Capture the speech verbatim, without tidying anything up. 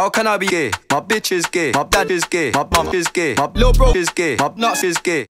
How can I be gay? My bitch is gay, my dad is gay, my mum is gay, my little bro is gay, my nuts is gay.